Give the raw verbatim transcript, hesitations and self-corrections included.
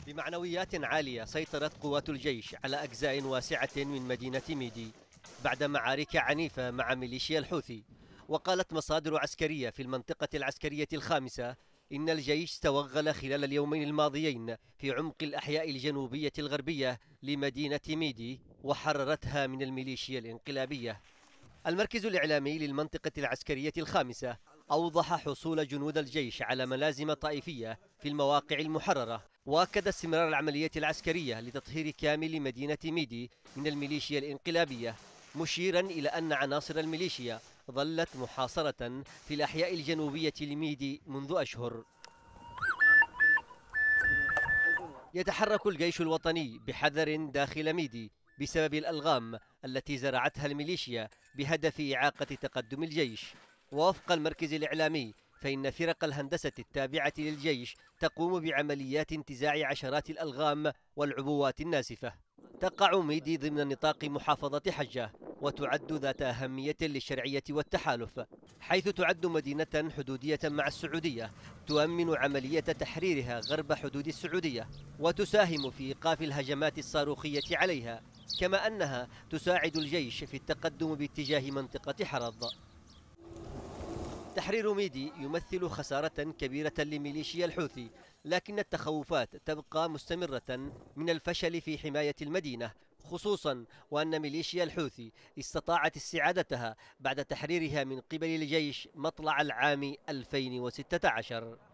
بمعنويات عالية سيطرت قوات الجيش على أجزاء واسعة من مدينة ميدي بعد معارك عنيفة مع ميليشيا الحوثي. وقالت مصادر عسكرية في المنطقة العسكرية الخامسة إن الجيش توغل خلال اليومين الماضيين في عمق الأحياء الجنوبية الغربية لمدينة ميدي وحررتها من الميليشيا الانقلابية. المركز الإعلامي للمنطقة العسكرية الخامسة أوضح حصول جنود الجيش على ملازم طائفية في المواقع المحررة، وأكد استمرار العملية العسكرية لتطهير كامل مدينة ميدي من الميليشيا الانقلابية، مشيرا إلى أن عناصر الميليشيا ظلت محاصرة في الأحياء الجنوبية لميدي منذ أشهر. يتحرك الجيش الوطني بحذر داخل ميدي بسبب الألغام التي زرعتها الميليشيا بهدف إعاقة تقدم الجيش. ووفق المركز الإعلامي فإن فرق الهندسة التابعة للجيش تقوم بعمليات انتزاع عشرات الألغام والعبوات الناسفة. تقع ميدي ضمن نطاق محافظة حجة، وتعد ذات أهمية للشرعية والتحالف، حيث تعد مدينة حدودية مع السعودية تؤمن عملية تحريرها غرب حدود السعودية، وتساهم في إيقاف الهجمات الصاروخية عليها، كما أنها تساعد الجيش في التقدم باتجاه منطقة حرض. تحرير ميدي يمثل خسارة كبيرة لميليشيا الحوثي، لكن التخوفات تبقى مستمرة من الفشل في حماية المدينة، خصوصا وأن ميليشيا الحوثي استطاعت استعادتها بعد تحريرها من قبل الجيش مطلع العام ألفين وستة عشر.